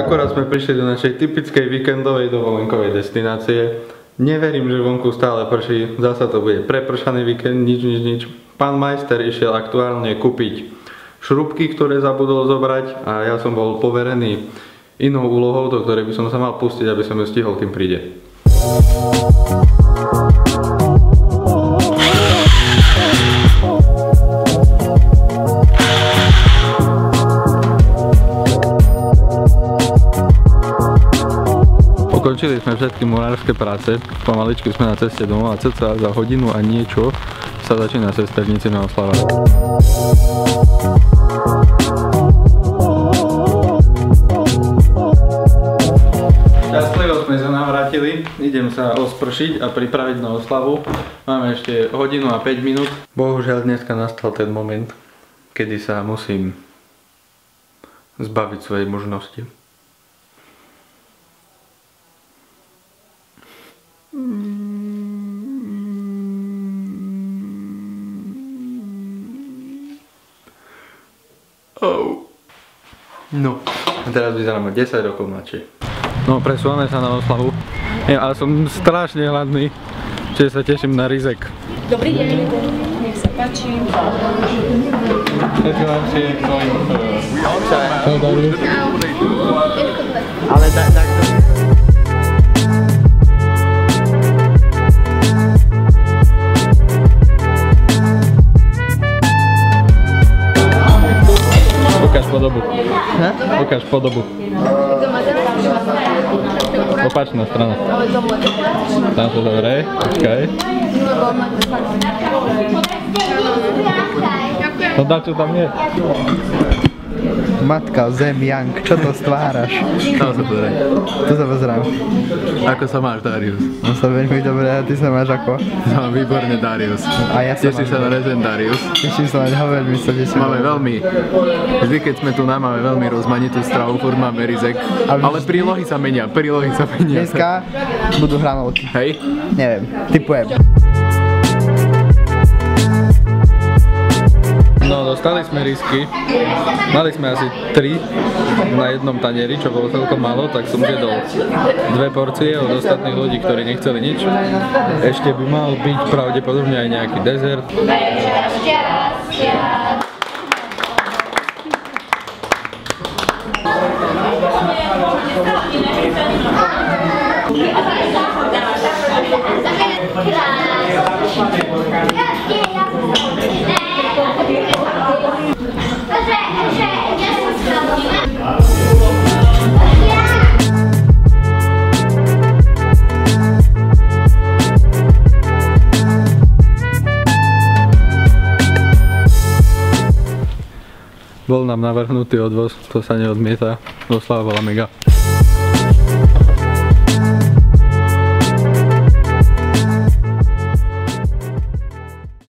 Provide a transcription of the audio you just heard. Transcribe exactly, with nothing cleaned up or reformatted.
Akorát sme prišli do našej typickej víkendovej dovolenkovej destinácie. Neverím, že vonku stále prší, zasa to bude prepršaný víkend, nič, nič, nič. Pán majster išiel aktuálne kúpiť šrubky, ktoré zabudol zobrať a ja som bol poverený inou úlohou, do ktorej by som sa mal pustiť, aby som ju stihol, kým príde. Ukončili sme všetky murárske práce, pomaličky sme na ceste domov a cca za hodinu a niečo sa začína sesternicina oslava. Šťastlivo sme sa navrátili, idem sa ospršiť a pripraviť na oslavu. Máme ešte hodinu a päť minút. Bohužiaľ dneska nastal ten moment, kedy sa musím zbaviť svojej mužnosti. Oh. No, a teraz vyzeráme desať rokov mladšie. No, presúvame sa na oslavu. Ja, ale som strašne hladný, čiže sa teším na rizek. Dobrý deň, nech sa páči. Gratulacje twoim ale tak, tak to... Ukáž podobu. Ha? Ukáž podobu. Opačná strana. Tam sa zavrie. Počkaj. No dá, čo tam je? Matka, zem, Jank, čo to stváraš? Tam sa pozrie. Tu sa pozerám. Ako sa máš, Darius? Mám sa veľmi dobre, a ty sa máš ako? No, výborne, Darius. A ja sa Teším sa na rezen, Darius. Teším sa na ňa, veľmi sa teším. Máme veľmi, vždy keď sme tu na, máme veľmi rozmanitú stravu, furt máme rizek. Ale prílohy sa menia, prílohy sa menia. Dneska budú hranolky. Hej? Neviem, typujem. No, dostali sme risky. Mali sme asi tri na jednom tanieri, čo bolo celkom málo, tak som zjedol dve porcie od ostatných ľudí, ktorí nechceli nič. Ešte by mal byť pravdepodobne aj nejaký dezert. Bol nám navrhnutý odvoz, to sa neodmieta, oslava bola mega.